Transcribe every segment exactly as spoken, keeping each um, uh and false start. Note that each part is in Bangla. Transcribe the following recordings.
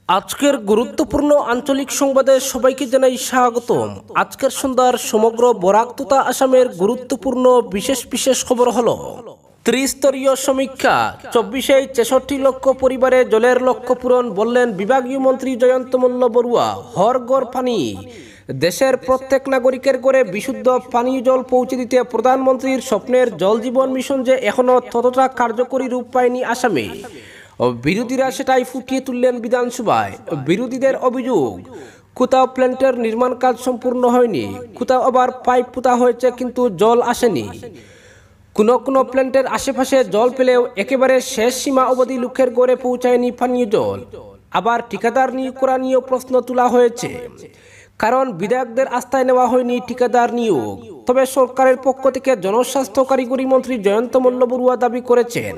আজকের গুরুত্বপূর্ণ আঞ্চলিক সংবাদে সবাইকে জানাই স্বাগতম। আজকের সন্ধ্যার সমগ্র বরাক তথা আসামের গুরুত্বপূর্ণ বিশেষ বিশেষ খবর হলো ত্রিস্তরীয় সমীক্ষা, চব্বিশে ছেষট্টি লক্ষ পরিবারে জলের লক্ষ্য পূরণ বললেন বিভাগীয় মন্ত্রী জয়ন্ত মল্ল বড়ুয়া। হর ঘর পানি, দেশের প্রত্যেক নাগরিকের ঘরে বিশুদ্ধ পানীয় জল পৌঁছে দিতে প্রধানমন্ত্রীর স্বপ্নের জল জীবন মিশন যে এখনও ততটা কার্যকরী রূপ পায়নি আসামে, বিরোধীরা সেটাই ফুটিয়ে তুললেন বিধানসভায়। বিরোধীদের অভিযোগ, কোথাও প্ল্যান্টের নির্মাণ কাজ সম্পূর্ণ হয়নি, কোথাও আবার পাইপ পোতা হয়েছে কিন্তু জল আসেনি। কোনো কোনো প্ল্যান্টের আশেপাশে জল পেলেও একেবারে শেষ সীমা অবধি লোকের ঘরে পৌঁছায়নি পানীয় জল। আবার ঠিকাদার নিয়োগ করা নিয়েও প্রশ্ন তোলা হয়েছে, কারণ বিধায়কদের আস্থায় নেওয়া হয়নি ঠিকাদার নিয়োগ। তবে সরকারের পক্ষ থেকে জনস্বাস্থ্য কারিগরি মন্ত্রী জয়ন্ত মল্ল বড়ুয়া দাবি করেছেন,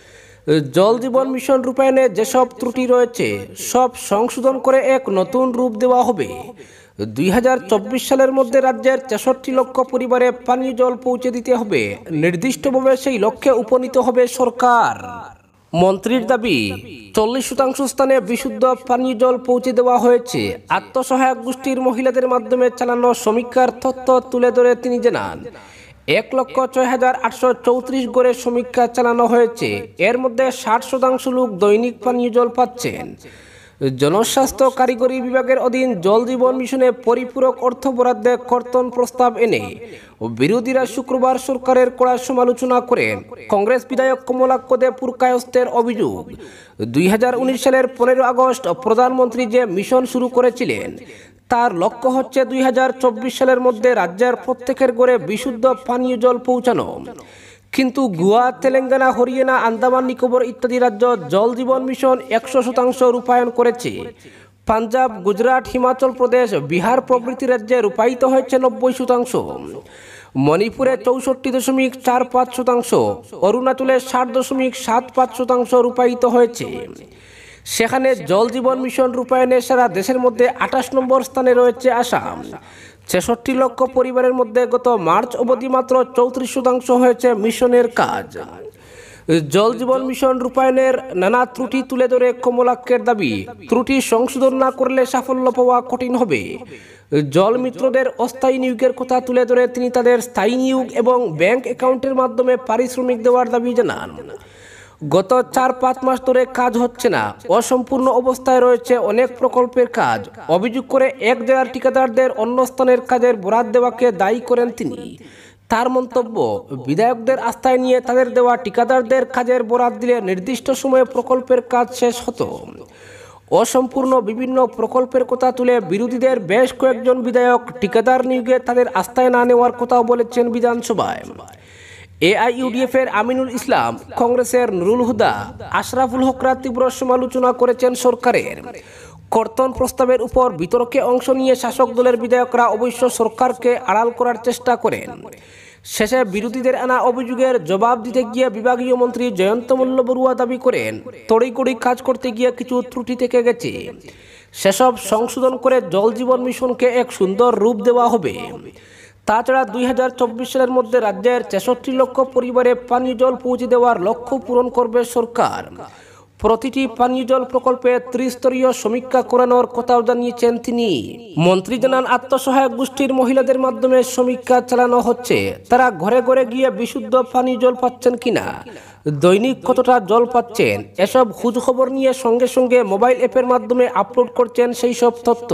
জল জীবন মিশন রূপায়ণে যেসব ত্রুটি রয়েছে সব সংশোধন করে এক নতুন রূপ দেওয়া হবে। দুই হাজার চব্বিশ সালের মধ্যে রাজ্যের ছেষট্টি লক্ষ পরিবারে পানীয় জল পৌঁছে দিতে হবে। নির্দিষ্টভাবে সেই লক্ষ্যে উপনীত হবে সরকার। মন্ত্রীর দাবি, চল্লিশ শতাংশ স্থানে বিশুদ্ধ পানীয় জল পৌঁছে দেওয়া হয়েছে। আত্মসহায়ক গোষ্ঠীর মহিলাদের মাধ্যমে চালানো সমীক্ষার তথ্য তুলে ধরে তিনি জানান, এক লক্ষ ছয় হাজার আটশো চৌত্রিশ গড়ে সমীক্ষা চালানো হয়েছে। এর মধ্যে ষাট শতাংশ লোক দৈনিক পানীয় জল পাচ্ছেন। জনস্বাস্থ্য কারিগরি বিভাগের অধীন জল জীবন মিশনে পরিপূরক অর্থ বরাদ্দে কর্তন প্রস্তাব এনে বিরোধীরা শুক্রবার সরকারের কড়া সমালোচনা করেন। কংগ্রেস বিধায়ক কমলাক্ষ দে পুরকায়স্থের অভিযোগ, দুই হাজার উনিশ সালের পনেরো আগস্ট প্রধানমন্ত্রী যে মিশন শুরু করেছিলেন তার লক্ষ্য হচ্ছে দুই হাজার চব্বিশ সালের মধ্যে রাজ্যের প্রত্যেকের ঘরে বিশুদ্ধ পানীয় জল পৌঁছানো। কিন্তু গোয়া, তেলেঙ্গানা, হরিয়ানা, আন্দামান নিকোবর ইত্যাদি রাজ্য জল জীবন মিশন একশো শতাংশ রূপায়ণ করেছে। পাঞ্জাব, গুজরাট, হিমাচল প্রদেশ, বিহার প্রভৃতি রাজ্যে রূপায়িত হয়েছে নব্বই শতাংশ, মণিপুরে চৌষট্টি দশমিক চার পাঁচ শতাংশ, অরুণাচলে ষাট দশমিক সাত পাঁচ শতাংশ রূপায়িত হয়েছে। সেখানে জল জীবন মিশন রূপায়ণে সারা দেশের মধ্যে আঠাশ নম্বর স্থানে রয়েছে আসাম। ছেষট্টি লক্ষ পরিবারের মধ্যে গত মার্চ অবধি মাত্র চৌত্রিশ শতাংশ হয়েছে মিশনের কাজ। জল জীবন মিশন রূপায়ণের নানা ত্রুটি তুলে ধরে কমলাক্ষের দাবি, ত্রুটি সংশোধন না করলে সাফল্য পাওয়া কঠিন হবে। জল মিত্রদের অস্থায়ী নিয়োগের কথা তুলে ধরে তিনি তাদের স্থায়ী নিয়োগ এবং ব্যাংক অ্যাকাউন্টের মাধ্যমে পারিশ্রমিক দেওয়ার দাবি জানান। গত চার পাঁচ মাস ধরে কাজ হচ্ছে না, অসম্পূর্ণ অবস্থায় রয়েছে অনেক প্রকল্পের কাজ অভিযোগ করে এক জেলার ঠিকাদারদের অন্য স্থানের কাজের বরাদ দেওয়াকে দায়ী করেন তিনি। তার মন্তব্য, বিধায়কদের আস্থায় নিয়ে তাদের দেওয়া ঠিকাদারদের কাজের বরাদ দিলে নির্দিষ্ট সময়ে প্রকল্পের কাজ শেষ হতো। অসম্পূর্ণ বিভিন্ন প্রকল্পের কথা তুলে বিরোধীদের বেশ কয়েকজন বিধায়ক ঠিকাদার নিয়োগে তাদের আস্থায় না নেওয়ার কথাও বলেছেন বিধানসভায়। এআইইউডিএফ এর আমিনুল ইসলাম, কংগ্রেসের নুরুল হুদা, আশরাফুল হকরা তীব্র সমালোচনা করেছেন সরকারের কর্তন প্রস্তাবের উপর। বিতর্কে অংশ নিয়ে শাসক দলের বিধায়করা অবশ্য সরকারকে আড়াল করার চেষ্টা করেন। শেষে বিরোধীদের আনা অভিযোগের জবাব দিতে গিয়ে বিভাগীয় মন্ত্রী জয়ন্ত মল্ল বড়ুয়া দাবি করেন, তড়িঘড়ি কাজ করতে গিয়ে কিছু ত্রুটি থেকে গেছে, সেসব সংশোধন করে জল জীবন মিশনকে এক সুন্দর রূপ দেওয়া হবে। তাছাড়া দুই হাজার চব্বিশ সালের মধ্যে রাজ্যের ছেষট্টি লক্ষ পরিবারে পানীয় জল পৌঁছে দেওয়ার লক্ষ্য পূরণ করবে সরকার। প্রতিটি পানীয় জল প্রকল্পে ত্রিস্তরীয় সমীক্ষা করানোর কথাও জানিয়েছেন তিনি। মন্ত্রী জানান, আত্মসহায়ক গোষ্ঠীর মহিলাদের মাধ্যমে সমীক্ষা চালানো হচ্ছে। তারা ঘরে ঘরে গিয়ে বিশুদ্ধ পানীয় জল পাচ্ছেন কিনা, দৈনিক কতটা জল পাচ্ছেন, এসব খোঁজ খবর নিয়ে সঙ্গে সঙ্গে মোবাইল অ্যাপের মাধ্যমে আপলোড করছেন সেই সব তথ্য।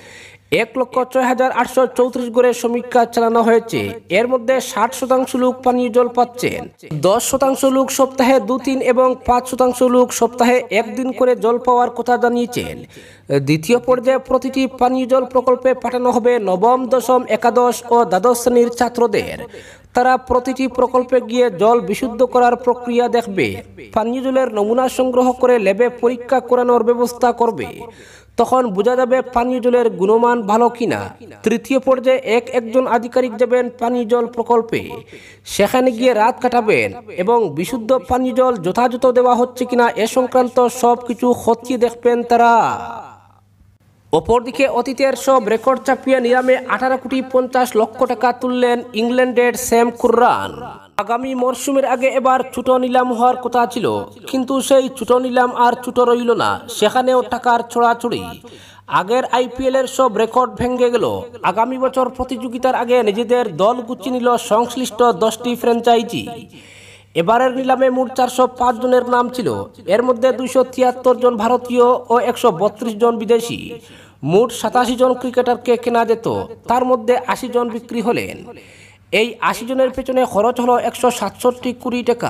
এক লক্ষ ছয় হাজার আটশো চৌত্রিশ গড়ে সমীক্ষা চালানো হয়েছে। এর মধ্যে ষাট শতাংশ লোক পানীয় জল পাচ্ছেন, দশ শতাংশ লোক সপ্তাহে দু তিন এবং পাঁচ শতাংশ লোক সপ্তাহে একদিন করে জল পাওয়ার কথা জানিয়েছেন। দ্বিতীয় পর্যায়ে প্রতিটি পানীয় জল প্রকল্পে পাঠানো হবে নবম, দশম, একাদশ ও দ্বাদশ শ্রেণীর ছাত্রদের। তারা প্রতিটি প্রকল্পে গিয়ে জল বিশুদ্ধ করার প্রক্রিয়া দেখবে, পানীয় জলের নমুনা সংগ্রহ করে ল্যাবে পরীক্ষা করানোর ব্যবস্থা করবে। তখন বোঝা যাবে পানীয় জলের গুণমান ভালো কিনা। তৃতীয় পর্যায়ে এক একজন আধিকারিক যাবেন পানীয় জল প্রকল্পে, সেখানে গিয়ে রাত কাটাবেন এবং বিশুদ্ধ পানীয় জল যথাযথ দেওয়া হচ্ছে কিনা এ সংক্রান্ত সব কিছু খতিয়ে দেখবেন তারা। অপরদিকে অতীতের সব রেকর্ড চাপিয়ে নিলামে আঠারো কোটি পঞ্চাশ লক্ষ টাকা তুললেন ইংল্যান্ডের স্যাম কুররান। আগামী মরশুমের আগে এবার ছুটো নিলাম হওয়ার কথা ছিল, কিন্তু সেই ছুটো নিলাম আর ছুটো রইল না, সেখানেও টাকার ছড়াছড়ি। আগের আইপিএল এর সব রেকর্ড ভেঙে গেল। আগামী বছর প্রতিযোগিতার আগে নিজেদের দল গুছিয়ে নিল সংশ্লিষ্ট দশটি ফ্র্যাঞ্চাইজি। এবারের নিলামে মোট চারশো পাঁচ জনের নাম ছিল, এর মধ্যে দুইশো তিয়াত্তর জন ভারতীয় ও একশো বত্রিশ জন বিদেশি। মোট সাতাশি জন ক্রিকেটারকে কেনা যেত, তার মধ্যে আশি জন বিক্রি হলেন। এই আশি জনের পেছনে খরচ হলো একশো সাতষট্টি কোটি টাকা।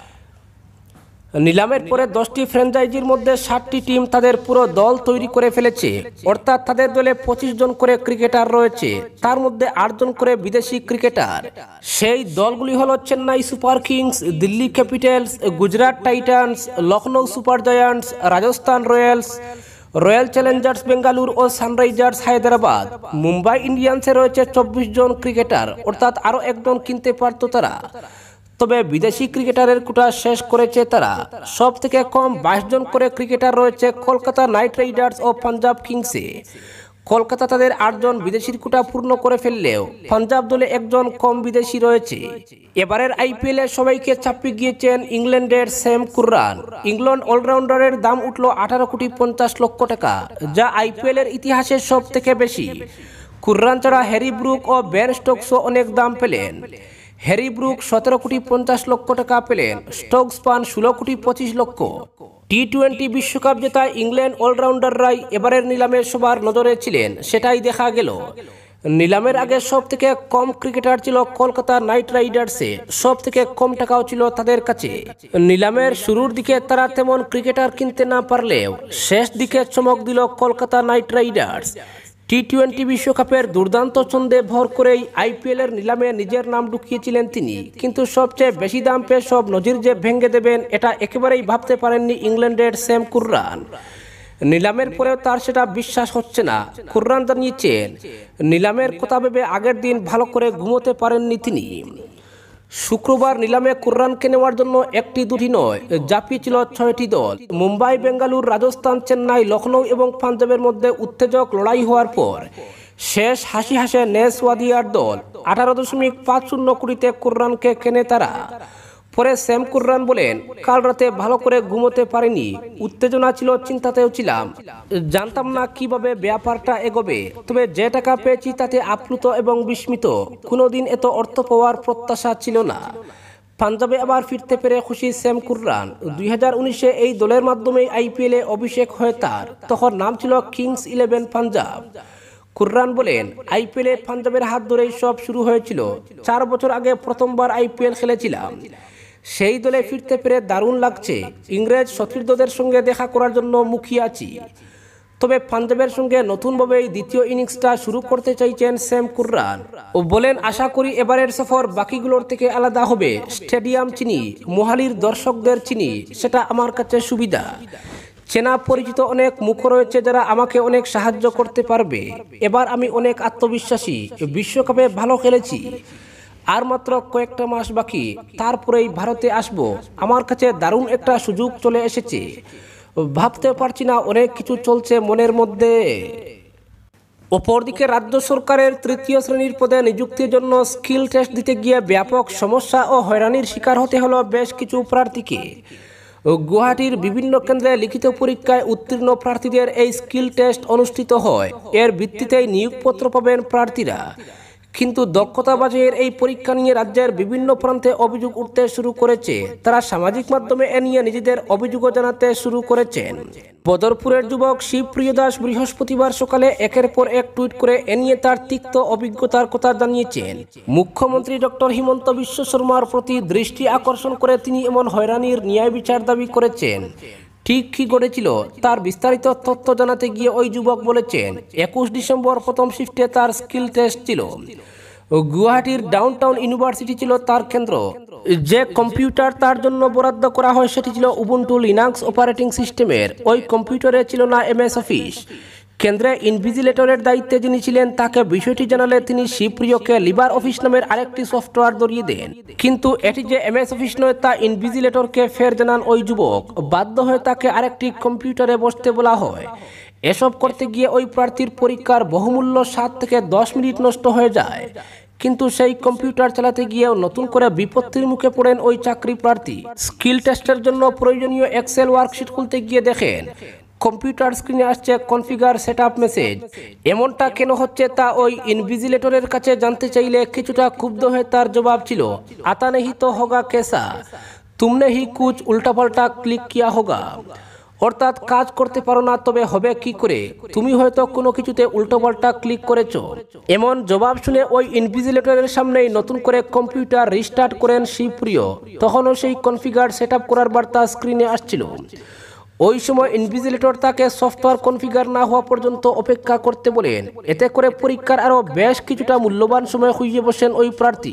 নিলামের পরে দশটি ফ্র্যাঞ্চাইজির মধ্যে ষাটটি টিম তাদের পুরো দল তৈরি করে ফেলেছে, অর্থাৎ তাদের দলে পঁচিশ জন করে ক্রিকেটার রয়েছে, তার মধ্যে আট জন করে বিদেশি ক্রিকেটার। সেই দলগুলি হলো Chennai Super Kings, Delhi Capitals, Gujarat Titans, Lucknow Super Giants, Rajasthan Royals, Royal Challengers Bengaluru ও সানরাইজার্স হায়দ্রাবাদ। মুম্বাই ইন্ডিয়ান্সে রয়েছে চব্বিশ জন ক্রিকেটার, অর্থাৎ আরও একজন কিনতে পারত তারা। তবে বিদেশি ক্রিকেটারের কোটা শেষ করেছে তারা। সব থেকে কম বাইশ জন করে ক্রিকেটার রয়েছে কলকাতা নাইট রাইডার্স ও পাঞ্জাব কিংসে। কলকাতা তাদের আটজন বিদেশির কোটা পূর্ণ করে ফেললেও পাঞ্জাব দলে একজন কম বিদেশি রয়েছে। এবারের আইপিএলে সবাইকে চাপিয়ে গিয়েছেন ইংল্যান্ডের স্যাম কুররান। ইংল্যান্ড অলরাউন্ডারের দাম উঠল আঠারো কোটি পঞ্চাশ লক্ষ টাকা, যা আইপিএলের ইতিহাসের সব থেকে বেশি। কুররান ছাড়া হ্যারি ব্রুক ও বেন স্টোকসও অনেক দাম পেলেন। হ্যারি ব্রুক সতেরো কোটি পঞ্চাশ লক্ষ টাকা পেলেন, স্টোকস পান ষোলো কোটি পঁচিশ লক্ষ। টি টোয়েন্টি বিশ্বকাপ জেতায় ইংল্যান্ড অলরাউন্ডাররাই এবারের নিলামে সবার নজরে ছিলেন, সেটাই দেখা গেল। নিলামের আগে সব থেকে কম ক্রিকেটার ছিল কলকাতা নাইট রাইডার্সে, সব থেকে কম টাকাও ছিল তাদের কাছে। নিলামের শুরুর দিকে তারা তেমন ক্রিকেটার কিনতে না পারলেও শেষ দিকে চমক দিল Kolkata Knight Riders. T twenty বিশ্বকাপের দুর্দান্ত ছন্দে ভর করেই আইপিএল এর নিলামে নিজের নাম ঢুকিয়েছিলেন তিনি, কিন্তু সবচেয়ে বেশি দাম পেয়ে সব নজির যে ভেঙে দেবেন এটা একেবারেই ভাবতে পারেননি ইংল্যান্ডের স্যাম কুররান। নিলামের পরেও তার সেটা বিশ্বাস হচ্ছে না। কুররান জানিয়েছেন, নিলামের কথা ভেবে আগের দিন ভালো করে ঘুমোতে পারেননি তিনি। শুক্রবার নিলামে কুররানকে নেওয়ার জন্য একটি দুটি নয়, ঝাঁপিয়েছিল ছয়টি দল। মুম্বাই, বেঙ্গালুরু, রাজস্থান, চেন্নাই, লখনৌ এবং পাঞ্জাবের মধ্যে উত্তেজক লড়াই হওয়ার পর শেষ হাসি হাসে নেস ওয়াদিয়ার দল আঠারো দশমিক পাঁচ শূন্য কোটিতে কুররানকে কেনে তারা। পরে স্যাম কুররান বলেন, কাল রাতে ভালো করে ঘুমোতে পারিনি, উত্তেজনা ছিল, চিন্তাতেও ছিলাম, জানতাম না কিভাবে ব্যাপারটা এগোবে। তবে যে টাকা পেয়েছি তাতে আপ্লুত এবং বিস্মিত, কোনোদিন এত অর্থ পাওয়ার প্রত্যাশা ছিল না। পাঞ্জাবে আবার ফিরতে পেরে খুশি স্যাম কুররান। দুই হাজার উনিশে এই দলের মাধ্যমে আইপিএলে অভিষেক হয় তার, তখন নাম ছিল কিংস ইলেভেন পাঞ্জাব। কুররান বলেন, আইপিএলে পাঞ্জাবের হাত ধরেই সব শুরু হয়েছিল। চার বছর আগে প্রথমবার আইপিএল খেলেছিলাম, সেই দলে ফিরতে পেরে দারুণ লাগছে। ইংরেজ সতীর্থদের সঙ্গে দেখা করার জন্য মুখিয়ে আছি। তবে পাঞ্জাবের সঙ্গে নতুনভাবে এই দ্বিতীয় ইনিংসটা শুরু করতে চাইছেন স্যাম কুররান ও বলেন, আশা করি এবারের সফর বাকিগুলোর থেকে আলাদা হবে। স্টেডিয়াম চিনি, মোহালির দর্শকদের চিনি, সেটা আমার কাছে সুবিধা। চেনা পরিচিত অনেক মুখ রয়েছে যারা আমাকে অনেক সাহায্য করতে পারবে। এবার আমি অনেক আত্মবিশ্বাসী, বিশ্বকাপে ভালো খেলেছি, আর মাত্র কয়েকটা মাস বাকি, তারপরেই ভারতে আসব। আমার কাছে দারুণ একটা সুযোগ চলে এসেছে, ভাবতে পারছি না, অনেক কিছু চলছে মনের মধ্যে। অপরদিকে রাজ্য সরকারের তৃতীয় শ্রেণীর পদে নিযুক্তির জন্য স্কিল টেস্ট দিতে গিয়ে ব্যাপক সমস্যা ও হয়রানির শিকার হতে হলো বেশ কিছু প্রার্থীকে। গুয়াহাটির বিভিন্ন কেন্দ্রে লিখিত পরীক্ষায় উত্তীর্ণ প্রার্থীদের এই স্কিল টেস্ট অনুষ্ঠিত হয়। এর ভিত্তিতেই নিয়োগপত্র পাবেন প্রার্থীরা। কিন্তু দক্ষতা বাছাইয়ের এই পরীক্ষা নিয়ে রাজ্যের বিভিন্ন প্রান্তে অভিযোগ উঠতে শুরু করেছে। তারা সামাজিক মাধ্যমে এ নিয়ে নিজেদের অভিযোগও জানাতে শুরু করেছেন। বদরপুরের যুবক শিবপ্রিয় দাস বৃহস্পতিবার সকালে একের পর এক টুইট করে এ নিয়ে তার তিক্ত অভিজ্ঞতার কথা জানিয়েছেন। মুখ্যমন্ত্রী ডক্টর হিমন্ত বিশ্ব শর্মার প্রতি দৃষ্টি আকর্ষণ করে তিনি এমন হয়রানির ন্যায় বিচার দাবি করেছেন। ঠিক কি ঘটেছিল তার বিস্তারিত তথ্য জানাতে গিয়ে ওই যুবক বলেছেন, একুশ ডিসেম্বর প্রথম শিফটে তার স্কিল টেস্ট ছিল। গুয়াহাটির ডাউনটাউন ইউনিভার্সিটি ছিল তার কেন্দ্র। যে কম্পিউটার তার জন্য বরাদ্দ করা হয় সেটি ছিল উবুন্টু লিনাক্স অপারেটিং সিস্টেমের। ওই কম্পিউটারে ছিল না এমএস অফিস। কেন্দ্রে ইনভিজিলেটরের দায়িত্বে যিনি ছিলেন তাকে বিষয়টি জানালে তিনি শিবপ্রিয়কে লিবার অফিস নামের আরেকটি সফটওয়্যার ধরিয়ে দেন। কিন্তু এটি যে এমএস অফিস নয় তা ইনভিজিলেটরকে ফের জানান ওই যুবক। বাধ্য হয়ে তাকে আরেকটি কম্পিউটারে বসতে বলা হয়। এসব করতে গিয়ে ওই প্রার্থীর পরীক্ষার বহুমূল্য সাত থেকে দশ মিনিট নষ্ট হয়ে যায়। কিন্তু সেই কম্পিউটার চালাতে গিয়েও নতুন করে বিপত্তির মুখে পড়েন ওই চাকরি প্রার্থী। স্কিল টেস্টের জন্য প্রয়োজনীয় এক্সেল ওয়ার্কশিট খুলতে গিয়ে দেখেন কম্পিউটার স্ক্রিনে আসছে কনফিগার সেটআপ মেসেজ। এমনটা কেন হচ্ছে তা ওই ইনভিজিলেটরের কাছে জানতে চাইলে কিছুটা ক্ষুব্ধ হয়ে তার জবাব ছিল, আতা নেহি তো হোগা কেসা, তুমনে হি কুছ উল্টাপাল্টা ক্লিক কিয়া হোগা। অর্থাৎ কাজ করতে পারো না তবে হবে কি করে, তুমি হয়তো কোনো কিছুতে উল্টোপাল্টা ক্লিক করেছো। এমন জবাব শুনে ওই ইনভিজিলেটরের সামনেই নতুন করে কম্পিউটার রিস্টার্ট করেন শিবপ্রিয়। তখনও সেই কনফিগার সেটআপ করার বার্তা স্ক্রিনে আসছিল। ওই সময় ইনভিজিলেটর তাকে সফটওয়্যার কনফিগার না হওয়া পর্যন্ত অপেক্ষা করতে বলেন। এতে করে পরীক্ষার আরও বেশ কিছুটা মূল্যবান সময় খুঁজে বসেন ওই প্রার্থী।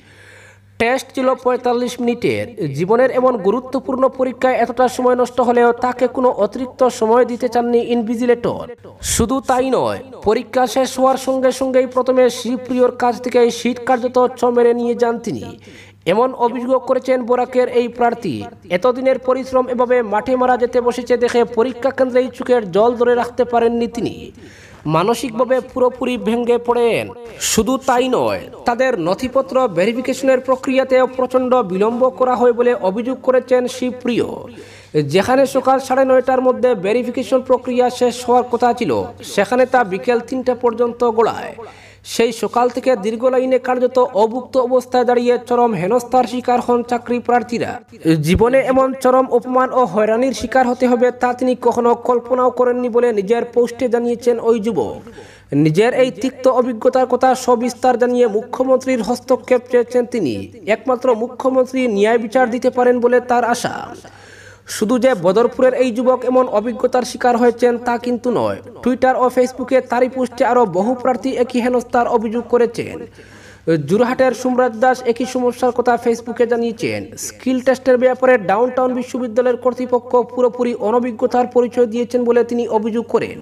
টেস্ট ছিল পঁয়তাল্লিশ মিনিটের। জীবনের এমন গুরুত্বপূর্ণ পরীক্ষায় এতটা সময় নষ্ট হলেও তাকে কোনো অতিরিক্ত সময় দিতে চাননি ইনভিজিলেটর। শুধু তাই নয়, পরীক্ষা শেষ হওয়ার সঙ্গে সঙ্গেই প্রথমে শিবপ্রিয়র কাছ থেকে শীত কার্যত ছ মেরে নিয়ে যান তিনি। এমন অভিযোগ করেছেন বরাকের এই প্রার্থী। এতদিনের পরিশ্রম এভাবে মাঠে মারা যেতে বসেছে দেখে পরীক্ষা কেন্দ্রেই চোখের জল ধরে রাখতে পারেননি তিনি। মানসিকভাবে পুরোপুরি ভেঙে পড়েন। শুধু তাই নয়, তাদের নথিপত্র ভেরিফিকেশনের প্রক্রিয়াতেও প্রচণ্ড বিলম্ব করা হয় বলে অভিযোগ করেছেন শিবপ্রিয়। যেখানে সকাল সাড়ে নয়টার মধ্যে ভেরিফিকেশন প্রক্রিয়া শেষ হওয়ার কথা ছিল, সেখানে তা বিকেল তিনটা পর্যন্ত গড়ায়। সেই সকাল থেকে দীর্ঘ লাইনে কার্যত অভুক্ত অবস্থায় দাঁড়িয়ে চরম হেনস্থার শিকার হন চাকরি প্রার্থীরা। জীবনে এমন চরম অপমান ও হয়রানির শিকার হতে হবে তা তিনি কখনো কল্পনাও করেননি বলে নিজের পোস্টে জানিয়েছেন ওই যুবক। নিজের এই তিক্ত অভিজ্ঞতার কথা সবিস্তার জানিয়ে মুখ্যমন্ত্রীর হস্তক্ষেপ চেয়েছেন তিনি। একমাত্র মুখ্যমন্ত্রী ন্যায় বিচার দিতে পারেন বলে তার আশা। শুধু যে বদরপুরের এই যুবক এমন অভিজ্ঞতার শিকার হয়েছেন তা কিন্তু নয়। টুইটার ও ফেসবুকে তারই পোস্টে আরও বহু প্রার্থী একই হেনস্থার অভিযোগ করেছেন। যোরহাটের সুমরাজ দাস একই সমস্যার কথা ফেসবুকে জানিয়েছেন। স্কিল টেস্টের ব্যাপারে ডাউনটাউন বিশ্ববিদ্যালয়ের কর্তৃপক্ষ পুরোপুরি অনভিজ্ঞতার পরিচয় দিয়েছেন বলে তিনি অভিযোগ করেন।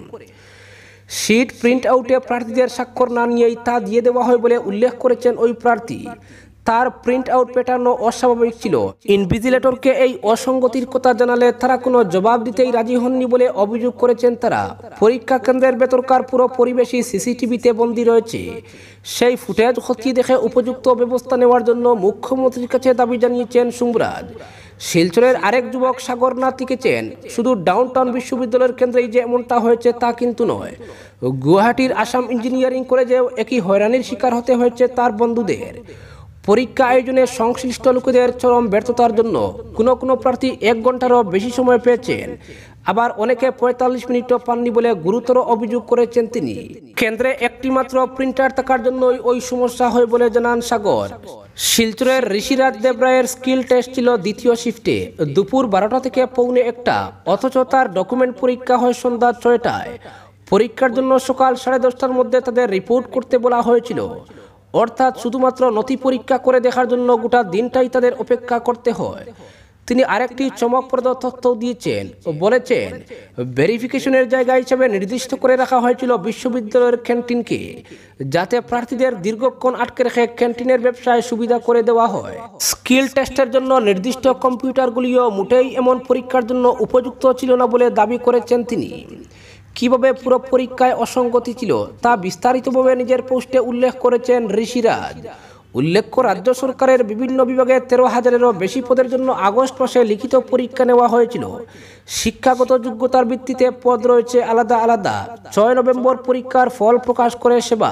শিট প্রিন্ট আউটে প্রার্থীদের স্বাক্ষর না নিয়েই তা দিয়ে দেওয়া হয় বলে উল্লেখ করেছেন ওই প্রার্থী। তার প্রিন্ট আউট প্যাটার্নও অস্বাভাবিক ছিল। ইনভিজিলেটরকে এই অসঙ্গতির কথা জানালে তারা কোনো জবাব দিতেই রাজি হননি বলে অভিযোগ করেছেন তারা। পরীক্ষা কেন্দ্রের ভেতরকার পুরো পরিবেশই সিসিটিভিতে বন্দী রয়েছে। সেই ফুটেজ খতিয়ে দেখে উপযুক্ত ব্যবস্থা নেওয়ার জন্য মুখ্যমন্ত্রীর কাছে দাবি জানিয়েছেন সুমরাজ। শিলচরের আরেক যুবক সাগরনাথ লিখেছেন, শুধু ডাউনটাউন বিশ্ববিদ্যালয়ের কেন্দ্রেই যে এমনটা হয়েছে তা কিন্তু নয়, গুয়াহাটির আসাম ইঞ্জিনিয়ারিং কলেজেও একই হয়রানির শিকার হতে হয়েছে তার বন্ধুদের। পরীক্ষা আয়োজনে সংশ্লিষ্ট লোকেদের চরম ব্যর্থতার জন্য কোনো কোনো প্রার্থী এক ঘন্টারও বেশি সময় পেয়েছেন, আবার অনেকে পঁয়তাল্লিশ মিনিটও পাননি বলে গুরুতর অভিযোগ করেছেন তিনি। কেন্দ্রে একটি মাত্র প্রিন্টার থাকার জন্যই ওই সমস্যা হয় বলে জানান সাগর। শিলচরের ঋষিরাজ দেবরায়ের স্কিল টেস্ট ছিল দ্বিতীয় শিফটে, দুপুর বারোটা থেকে পৌনে একটা, অথচ তার ডকুমেন্ট পরীক্ষা হয় সন্ধ্যা ছয়টায়। পরীক্ষার জন্য সকাল সাড়ে দশটার মধ্যে তাদের রিপোর্ট করতে বলা হয়েছিল। অর্থাৎ শুধুমাত্র নথি পরীক্ষা করে দেখার জন্য গোটা দিনটাই তাদের অপেক্ষা করতে হয়। তিনি আরেকটি চমকপ্রদ তথ্য দিয়েছেন ও বলেছেন, ভেরিফিকেশনের জায়গা হিসেবে নির্দিষ্ট করে রাখা হয়েছিল বিশ্ববিদ্যালয়ের ক্যান্টিনকে, যাতে প্রার্থীদের দীর্ঘক্ষণ আটকে রেখে ক্যান্টিনের ব্যবসায় সুবিধা করে দেওয়া হয়। স্কিল টেস্টের জন্য নির্দিষ্ট কম্পিউটারগুলিও মোটেই এমন পরীক্ষার জন্য উপযুক্ত ছিল না বলে দাবি করেছেন তিনি। কিভাবে পুরো পরীক্ষায় অসঙ্গতি ছিল তা বিস্তারিতভাবে নিজের পোস্টে উল্লেখ করেছেন ঋষিরাজ। উল্লেখ্য, রাজ্য সরকারের বিভিন্ন বিভাগে তেরো হাজারেরও বেশি পদের জন্য আগস্ট মাসে লিখিত পরীক্ষা নেওয়া হয়েছিল। শিক্ষাগত যোগ্যতার ভিত্তিতে পদ রয়েছে আলাদা আলাদা। ছয় নভেম্বর পরীক্ষার ফল প্রকাশ করে সেবা।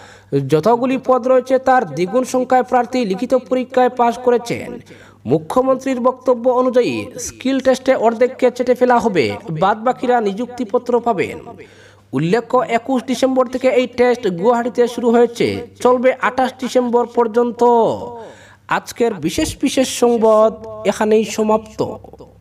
যতগুলি পদ রয়েছে তার দ্বিগুণ সংখ্যায় প্রার্থী লিখিত পরীক্ষায় পাশ করেছেন। মুখ্যমন্ত্রীর বক্তব্য অনুযায়ী স্কিল টেস্টে অর্ধেককে চেটে ফেলা হবে, বাদ বাকিরা নিযুক্তিপত্র পাবেন। উল্লেখ্য, একুশ ডিসেম্বর থেকে এই টেস্ট গুয়াহাটিতে শুরু হয়েছে, চলবে আঠাশ ডিসেম্বর পর্যন্ত। আজকের বিশেষ বিশেষ সংবাদ এখানেই সমাপ্ত।